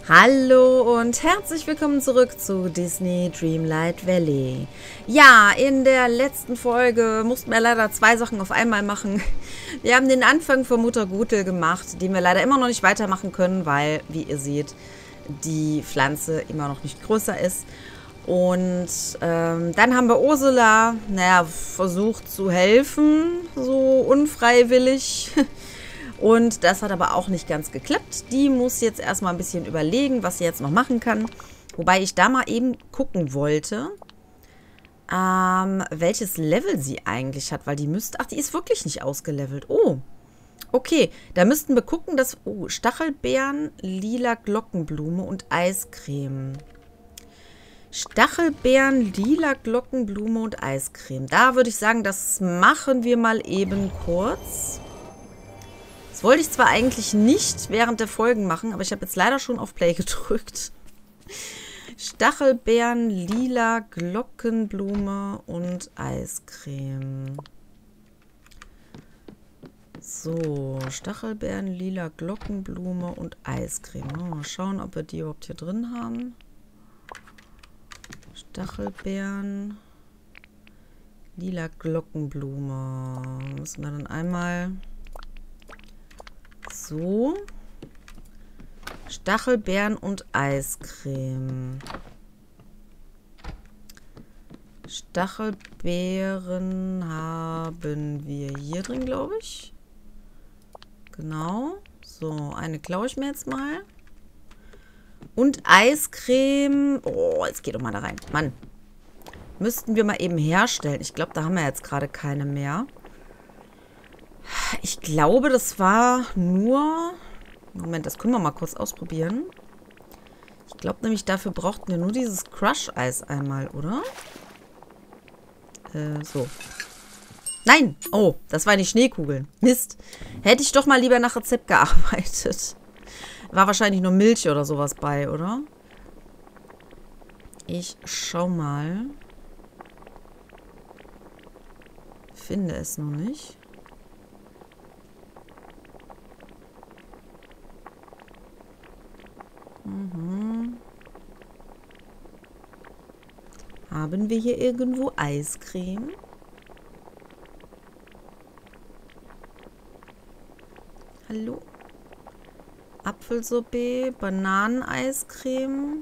Hallo und herzlich willkommen zurück zu Disney Dreamlight Valley. Ja, in der letzten Folge mussten wir leider zwei Sachen auf einmal machen. Wir haben den Anfang von Mutter Gutel gemacht, den wir leider immer noch nicht weitermachen können, weil, wie ihr seht, die Pflanze immer noch nicht größer ist. Und dann haben wir Ursula, versucht zu helfen, so unfreiwillig. Und das hat aber auch nicht ganz geklappt. Die muss jetzt erstmal ein bisschen überlegen, was sie jetzt noch machen kann. Wobei ich da mal eben gucken wollte, welches Level sie eigentlich hat. Weil die müsste... Ach, die ist wirklich nicht ausgelevelt. Oh, okay. Da müssten wir gucken, dass... Oh, Stachelbeeren, lila Glockenblume und Eiscreme. Stachelbeeren, lila Glockenblume und Eiscreme. Da würde ich sagen, das machen wir mal eben kurz. Das wollte ich zwar eigentlich nicht während der Folgen machen, aber ich habe jetzt leider schon auf Play gedrückt. Stachelbeeren, lila, Glockenblume und Eiscreme. So, Stachelbeeren, lila, Glockenblume und Eiscreme. Mal schauen, ob wir die überhaupt hier drin haben. Stachelbeeren, lila, Glockenblume. Müssen wir dann einmal... So. Stachelbeeren und Eiscreme. Stachelbeeren haben wir hier drin, glaube ich. Genau. So, eine klaue ich mir jetzt mal. Und Eiscreme. Oh, jetzt geht doch mal da rein. Mann. Müssten wir mal eben herstellen. Ich glaube, da haben wir jetzt gerade keine mehr. Ich glaube, das war nur... Moment, das können wir mal kurz ausprobieren. Ich glaube nämlich, dafür brauchten wir nur dieses Crush-Eis einmal, oder? So. Nein! Oh, das waren die Schneekugeln. Mist. Hätte ich doch mal lieber nach Rezept gearbeitet. War wahrscheinlich nur Milch oder sowas bei, oder? Ich schau mal. Finde es noch nicht. Haben wir hier irgendwo Eiscreme? Hallo? Apfelsorbet, Bananeneiscreme.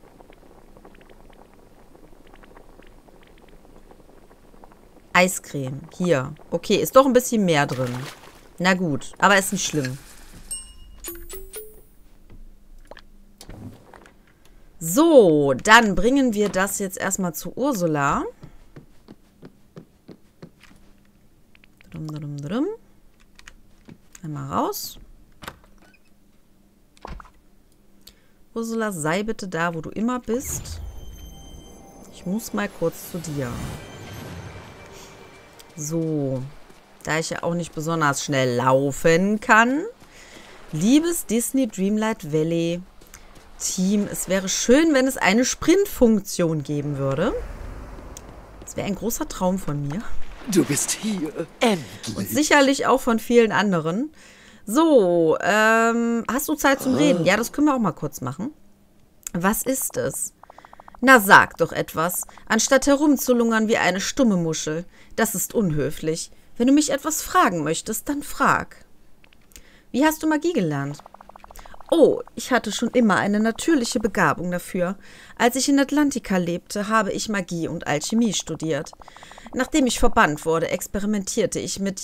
Eiscreme. Hier. Okay, ist doch ein bisschen mehr drin. Na gut, aber ist nicht schlimm. So, dann bringen wir das jetzt erstmal zu Ursula. Einmal raus. Ursula, sei bitte da, wo du immer bist. Ich muss mal kurz zu dir. So, da ich ja auch nicht besonders schnell laufen kann. Liebes Disney Dreamlight Valley Team, es wäre schön, wenn es eine Sprintfunktion geben würde. Das wäre ein großer Traum von mir. Du bist hier. Endlich. Und sicherlich auch von vielen anderen. So, hast du Zeit zum Reden? Ja, das können wir auch mal kurz machen. Was ist es? Na, sag doch etwas, anstatt herumzulungern wie eine stumme Muschel. Das ist unhöflich. Wenn du mich etwas fragen möchtest, dann frag. Wie hast du Magie gelernt? Oh, ich hatte schon immer eine natürliche Begabung dafür. Als ich in Atlantica lebte, habe ich Magie und Alchemie studiert. Nachdem ich verbannt wurde, experimentierte ich mit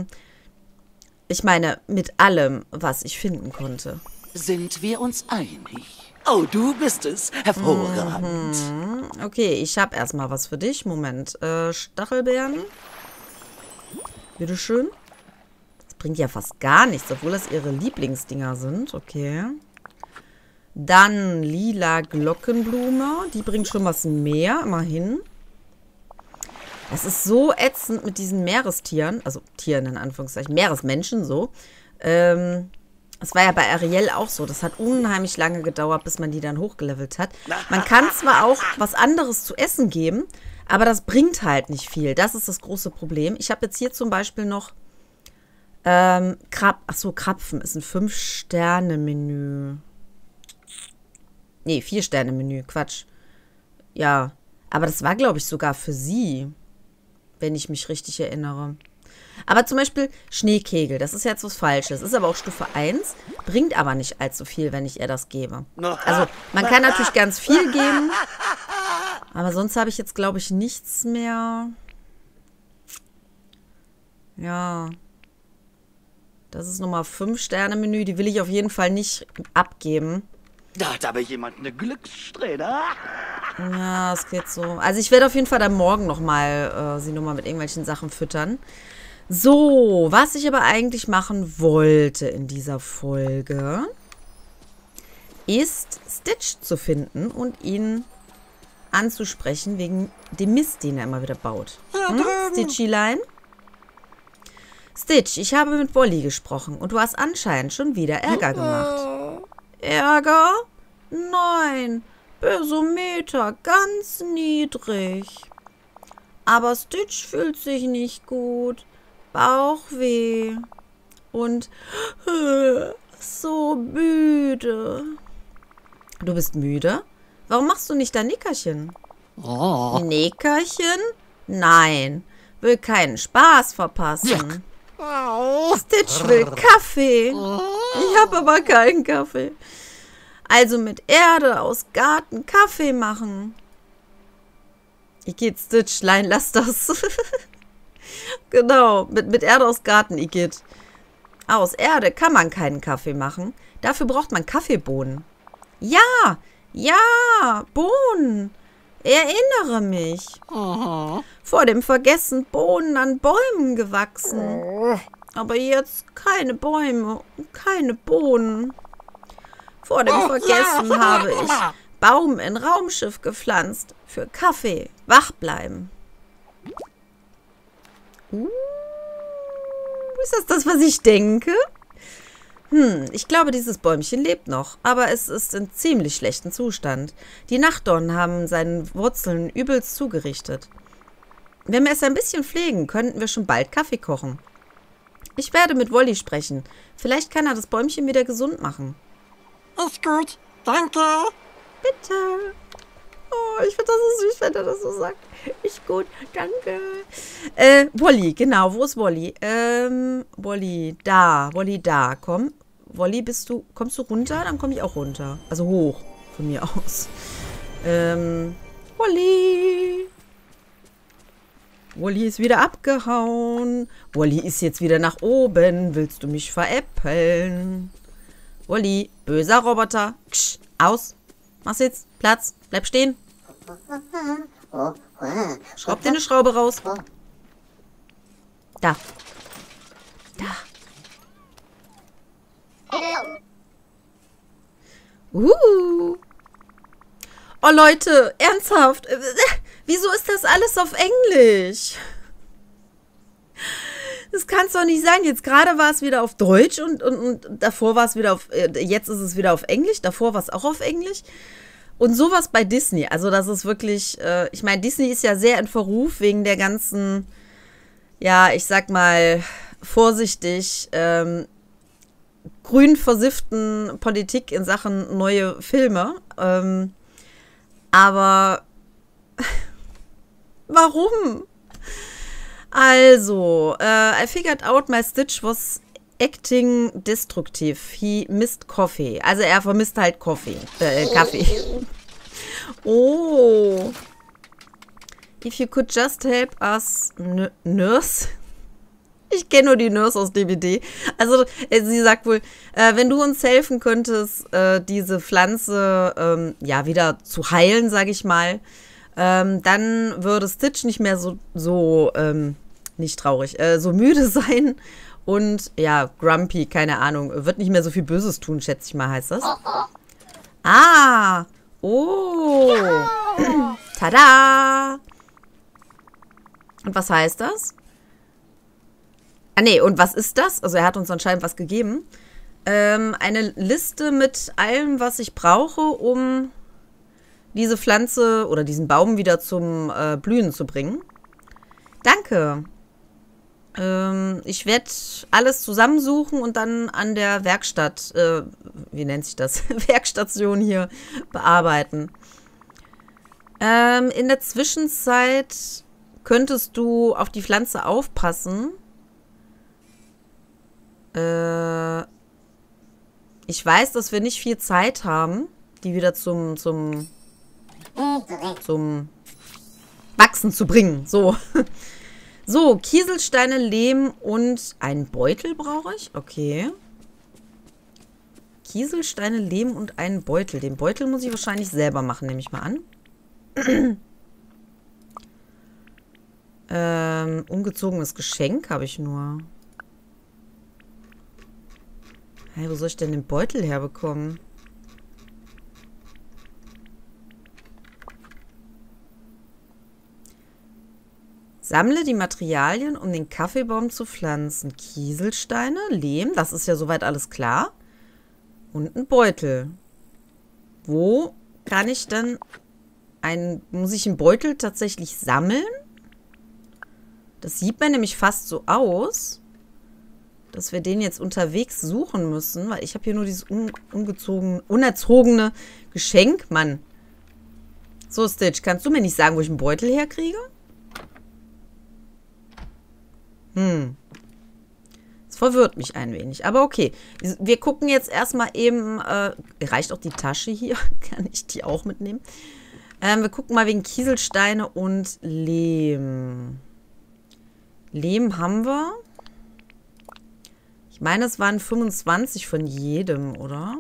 allem, was ich finden konnte. Sind wir uns einig? Oh, du bist es. Hervorragend. Okay, ich habe erstmal was für dich. Moment. Stachelbeeren. Bitteschön. Bringt ja fast gar nichts, obwohl das ihre Lieblingsdinger sind. Okay. Dann lila Glockenblume. Die bringt schon was mehr, immerhin. Das ist so ätzend mit diesen Meerestieren. Also Tieren in Anführungszeichen. Meeresmenschen so. Es war ja bei Ariel auch so. Das hat unheimlich lange gedauert, bis man die dann hochgelevelt hat. Man kann zwar auch was anderes zu essen geben, aber das bringt halt nicht viel. Das ist das große Problem. Ich habe jetzt hier zum Beispiel noch Krapfen ist ein 5-Sterne-Menü. Nee, 4-Sterne-Menü, Quatsch. Ja, aber das war, glaube ich, sogar für sie, wenn ich mich richtig erinnere. Aber zum Beispiel Schneekegel, das ist jetzt was Falsches. Ist aber auch Stufe 1, bringt aber nicht allzu viel, wenn ich ihr das gebe. Also, man kann natürlich ganz viel geben, aber sonst habe ich jetzt, glaube ich, nichts mehr. Ja. Das ist Nummer 5-Sterne-Menü, die will ich auf jeden Fall nicht abgeben. Da hat aber jemand eine Glückssträhne. Ja, es geht so. Also ich werde auf jeden Fall dann morgen nochmal sie nochmal mit irgendwelchen Sachen füttern. So, was ich aber eigentlich machen wollte in dieser Folge, ist Stitch zu finden und ihn anzusprechen wegen dem Mist, den er immer wieder baut. Stitchylein? Stitch, ich habe mit Wolli gesprochen und du hast anscheinend schon wieder Ärger gemacht. Ärger? Nein, Bösometer, ganz niedrig. Aber Stitch fühlt sich nicht gut. Bauchweh. Und so müde. Du bist müde? Warum machst du nicht dein Nickerchen? Oh. Nickerchen? Nein, will keinen Spaß verpassen. Stitch will Kaffee. Ich habe aber keinen Kaffee. Also mit Erde aus Garten Kaffee machen. Igitt, Stitchlein, lass das. Genau, mit Erde aus Garten, Igitt. Aus Erde kann man keinen Kaffee machen. Dafür braucht man Kaffeebohnen. Ja, ja, Bohnen. Erinnere mich. Vor dem Vergessen Bohnen an Bäumen gewachsen. Aber jetzt keine Bäume, keine Bohnen. Vor dem Vergessen habe ich Baum in Raumschiff gepflanzt. Für Kaffee. Wach bleiben. Ist das, was ich denke? Ich glaube, dieses Bäumchen lebt noch, aber es ist in ziemlich schlechtem Zustand. Die Nachtdornen haben seinen Wurzeln übelst zugerichtet. Wenn wir es ein bisschen pflegen, könnten wir schon bald Kaffee kochen. Ich werde mit Wolli sprechen. Vielleicht kann er das Bäumchen wieder gesund machen. Ist gut, danke. Bitte. Oh, ich finde das so süß, wenn er das so sagt. Ist gut, danke. Wolli, genau, wo ist Wolli? Wolli, da, komm. Wolli, kommst du runter? Dann komme ich auch runter. Also hoch, von mir aus. Wolli. Wolli ist wieder abgehauen. Wolli ist jetzt wieder nach oben. Willst du mich veräppeln? Wolli, böser Roboter. Ksch, aus. Mach's jetzt. Platz. Bleib stehen. Schraub dir eine Schraube raus. Da. Da. Oh Leute, ernsthaft. Wieso ist das alles auf Englisch? Das kann es doch nicht sein. Jetzt gerade war es wieder auf Deutsch und davor war es wieder auf, jetzt ist es wieder auf Englisch, davor war es auch auf Englisch. Und sowas bei Disney, also das ist wirklich, ich meine, Disney ist ja sehr in Verruf wegen der ganzen, ja, ich sag mal, vorsichtig, grün versifften Politik in Sachen neue Filme. Aber warum? Also, I figured out my Stitch was acting destructive. He missed coffee. Also er vermisst halt Kaffee. Oh. If you could just help us, Nurse. Ich kenne nur die Nurse aus DBD. Also sie sagt wohl, wenn du uns helfen könntest, diese Pflanze ja wieder zu heilen, sage ich mal, dann würde Stitch nicht mehr so nicht traurig, so müde sein und ja, grumpy, keine Ahnung, wird nicht mehr so viel Böses tun, schätze ich mal, heißt das. Ah, oh, tada. Und was heißt das? Ah, nee, und was ist das? Also er hat uns anscheinend was gegeben. Eine Liste mit allem, was ich brauche, um diese Pflanze oder diesen Baum wieder zum Blühen zu bringen. Danke. Ich werde alles zusammensuchen und dann an der Werkstatt, wie nennt sich das? Werkstation hier bearbeiten. In der Zwischenzeit könntest du auf die Pflanze aufpassen. Ich weiß, dass wir nicht viel Zeit haben, die wieder zum Wachsen zu bringen. So. So, Kieselsteine, Lehm und einen Beutel brauche ich. Okay. Kieselsteine, Lehm und einen Beutel. Den Beutel muss ich wahrscheinlich selber machen, nehme ich mal an. Ungezogenes Geschenk habe ich nur. Hey, wo soll ich denn den Beutel herbekommen? Sammle die Materialien, um den Kaffeebaum zu pflanzen. Kieselsteine, Lehm, das ist ja soweit alles klar. Und ein Beutel. Wo kann ich dann muss ich einen Beutel tatsächlich sammeln? Das sieht mir nämlich fast so aus, dass wir den jetzt unterwegs suchen müssen, weil ich habe hier nur dieses unerzogene Geschenk, Mann. So, Stitch, kannst du mir nicht sagen, wo ich einen Beutel herkriege? Das verwirrt mich ein wenig. Aber okay. Wir gucken jetzt erstmal eben. Reicht auch die Tasche hier? Kann ich die auch mitnehmen? Wir gucken mal wegen Kieselsteine und Lehm. Lehm haben wir. Ich meine, es waren 25 von jedem, oder?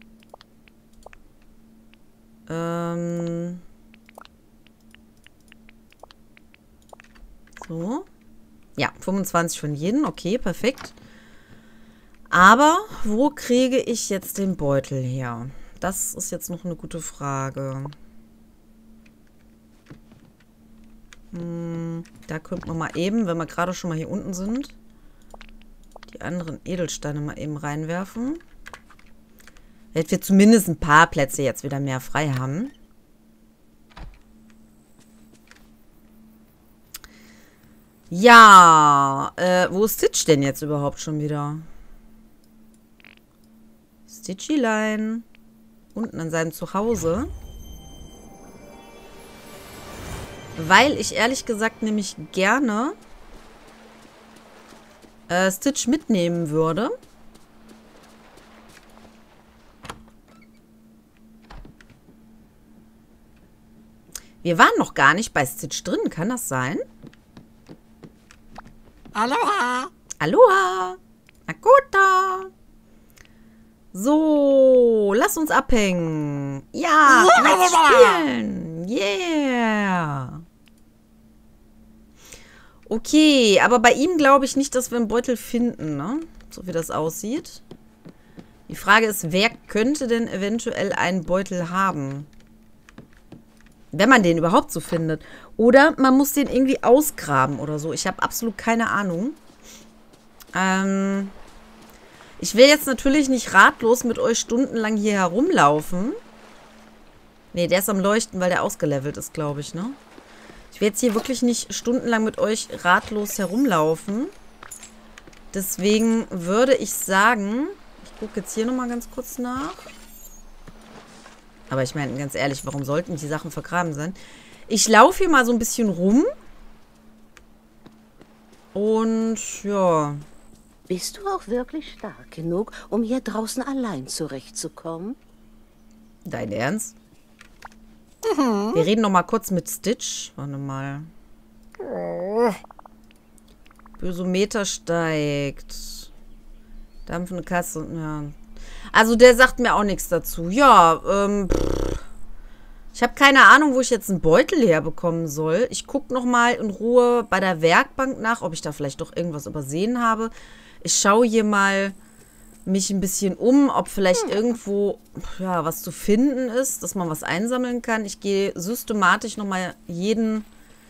So. Ja, 25 von jedem. Okay, perfekt. Aber wo kriege ich jetzt den Beutel her? Das ist jetzt noch eine gute Frage. Da könnten wir mal eben, wenn wir gerade schon mal hier unten sind, die anderen Edelsteine mal eben reinwerfen. Damit wir zumindest ein paar Plätze jetzt wieder mehr frei haben. Ja, wo ist Stitch denn jetzt überhaupt schon wieder? Stitchylein. Unten an seinem Zuhause. Weil ich ehrlich gesagt nämlich gerne Stitch mitnehmen würde. Wir waren noch gar nicht bei Stitch drin, kann das sein? Aloha. Aloha. Akota. So, lass uns abhängen. Ja, lass spielen. Yeah. Okay, aber bei ihm glaube ich nicht, dass wir einen Beutel finden, ne? So wie das aussieht. Die Frage ist, wer könnte denn eventuell einen Beutel haben? Wenn man den überhaupt so findet. Oder man muss den irgendwie ausgraben oder so. Ich habe absolut keine Ahnung. Ich will jetzt natürlich nicht ratlos mit euch stundenlang hier herumlaufen. Nee, der ist am Leuchten, weil der ausgelevelt ist, glaube ich, ne? Ich will jetzt hier wirklich nicht stundenlang mit euch ratlos herumlaufen. Deswegen würde ich sagen, ich gucke jetzt hier nochmal ganz kurz nach. Aber ich meine, ganz ehrlich, warum sollten die Sachen vergraben sein? Ich laufe hier mal so ein bisschen rum. Und, ja. Bist du auch wirklich stark genug, um hier draußen allein zurechtzukommen? Dein Ernst? Wir reden noch mal kurz mit Stitch. Warte mal. Bösometer steigt. Dampfende Kasse. Ja. Also der sagt mir auch nichts dazu. Ja, ich habe keine Ahnung, wo ich jetzt einen Beutel herbekommen soll. Ich gucke noch mal in Ruhe bei der Werkbank nach, ob ich da vielleicht doch irgendwas übersehen habe. Ich schaue hier mal mich ein bisschen um, ob vielleicht irgendwo ja, was zu finden ist, dass man was einsammeln kann. Ich gehe systematisch noch mal jeden...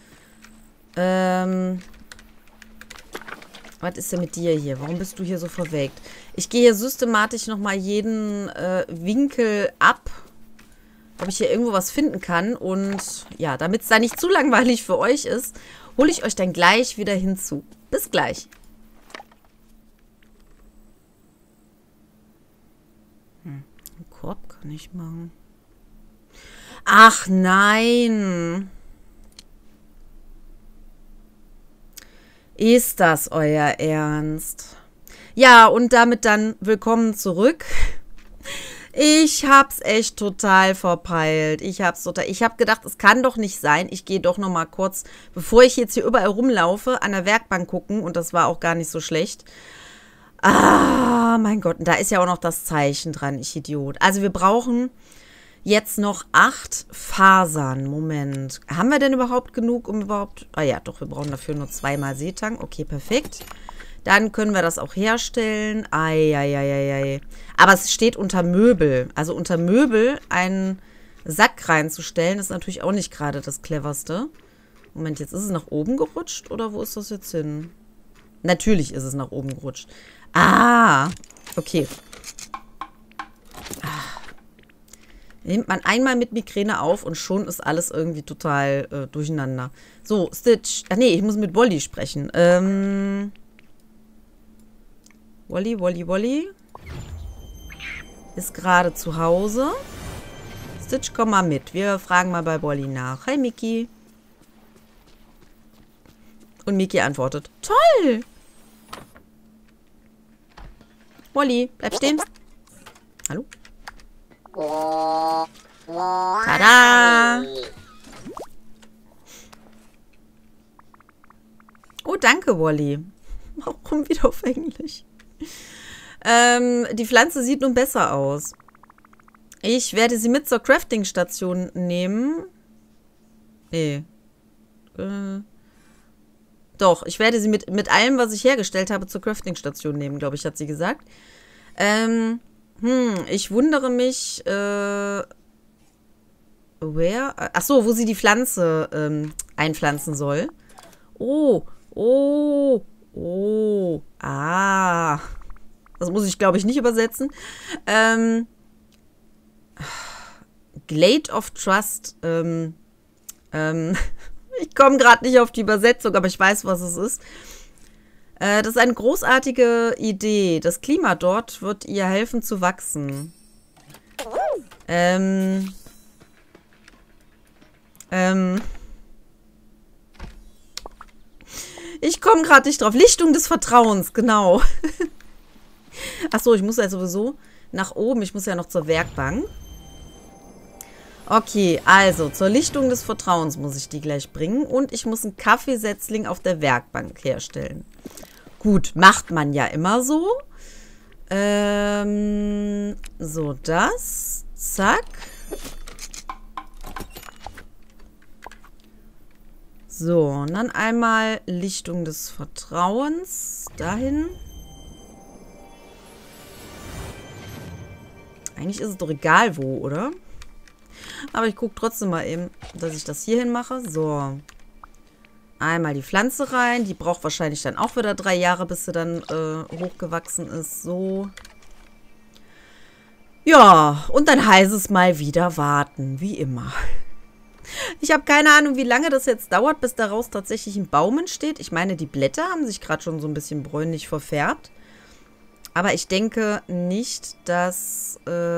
was ist denn mit dir hier? Warum bist du hier so verwelkt? Ich gehe hier systematisch noch mal jeden Winkel ab, ob ich hier irgendwo was finden kann. Und ja, damit es da nicht zu langweilig für euch ist, hole ich euch dann gleich wieder hinzu. Bis gleich. Einen Korb kann ich machen. Ach nein. Ist das euer Ernst? Ja, und damit dann willkommen zurück. Ich hab's echt total verpeilt. Ich hab gedacht, es kann doch nicht sein. Ich gehe doch noch mal kurz, bevor ich jetzt hier überall rumlaufe, an der Werkbank gucken. Und das war auch gar nicht so schlecht. Ah, mein Gott. Und da ist ja auch noch das Zeichen dran, ich Idiot. Also wir brauchen jetzt noch 8 Fasern. Moment. Haben wir denn überhaupt genug, um überhaupt... Ah ja, doch, wir brauchen dafür nur 2-mal Seetang. Okay, perfekt. Dann können wir das auch herstellen. Eieieiei. Aber es steht unter Möbel. Also unter Möbel einen Sack reinzustellen, ist natürlich auch nicht gerade das Cleverste. Moment, jetzt ist es nach oben gerutscht? Oder wo ist das jetzt hin? Natürlich ist es nach oben gerutscht. Ah, okay. Nimmt man einmal mit Migräne auf und schon ist alles irgendwie total durcheinander. So, Stitch. Ach nee, ich muss mit Wolli sprechen. Wolli. Ist gerade zu Hause. Stitch, komm mal mit. Wir fragen mal bei Wolli nach. Hi, Miki. Und Miki antwortet. Toll! Wolli, bleib stehen. Hallo? Tada! Oh, danke, Wolli. Warum wieder auf Englisch? Die Pflanze sieht nun besser aus. Ich werde sie mit zur Crafting-Station nehmen. Nee. Doch, ich werde sie mit allem, was ich hergestellt habe, zur Crafting-Station nehmen, glaube ich, hat sie gesagt. Ich wundere mich, Achso, wo sie die Pflanze einpflanzen soll. Das muss ich, glaube ich, nicht übersetzen. Glade of Trust. Ich komme gerade nicht auf die Übersetzung, aber ich weiß, was es ist. Das ist eine großartige Idee. Das Klima dort wird ihr helfen zu wachsen. Ich komme gerade nicht drauf. Lichtung des Vertrauens, genau. Achso, ich muss ja sowieso nach oben. Ich muss ja noch zur Werkbank. Okay, also zur Lichtung des Vertrauens muss ich die gleich bringen. Und ich muss einen Kaffeesetzling auf der Werkbank herstellen. Gut, macht man ja immer so. So, das. Zack. So, und dann einmal Lichtung des Vertrauens. Dahin. Eigentlich ist es doch egal wo, oder? Aber ich gucke trotzdem mal eben, dass ich das hier hin mache. So. Einmal die Pflanze rein. Die braucht wahrscheinlich dann auch wieder 3 Jahre, bis sie dann hochgewachsen ist. So. Ja, und dann heißt es mal wieder warten, wie immer. Ich habe keine Ahnung, wie lange das jetzt dauert, bis daraus tatsächlich ein Baum entsteht. Ich meine, die Blätter haben sich gerade schon so ein bisschen bräunlich verfärbt. Aber ich denke nicht, dass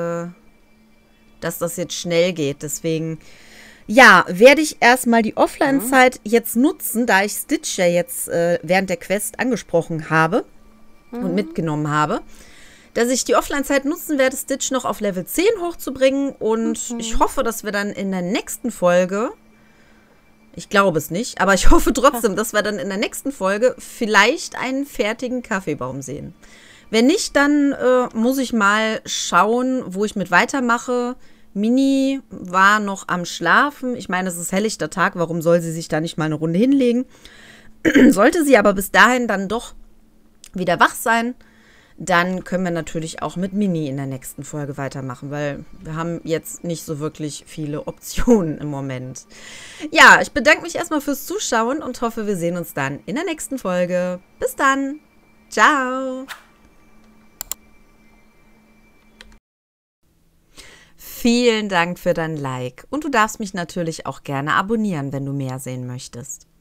das jetzt schnell geht. Deswegen, ja, werde ich erstmal die Offline-Zeit jetzt nutzen, da ich Stitch ja jetzt während der Quest angesprochen habe und mitgenommen habe, dass ich die Offline-Zeit nutzen werde, Stitch noch auf Level 10 hochzubringen. Und ich hoffe, dass wir dann in der nächsten Folge, ich glaube es nicht, aber ich hoffe trotzdem, dass wir dann in der nächsten Folge vielleicht einen fertigen Kaffeebaum sehen. Wenn nicht, dann muss ich mal schauen, wo ich mit weitermache. Mini war noch am Schlafen. Ich meine, es ist helllichter Tag. Warum soll sie sich da nicht mal eine Runde hinlegen? Sollte sie aber bis dahin dann doch wieder wach sein, dann können wir natürlich auch mit Mini in der nächsten Folge weitermachen, weil wir haben jetzt nicht so wirklich viele Optionen im Moment. Ja, ich bedanke mich erstmal fürs Zuschauen und hoffe, wir sehen uns dann in der nächsten Folge. Bis dann. Ciao. Vielen Dank für dein Like. Und du darfst mich natürlich auch gerne abonnieren, wenn du mehr sehen möchtest.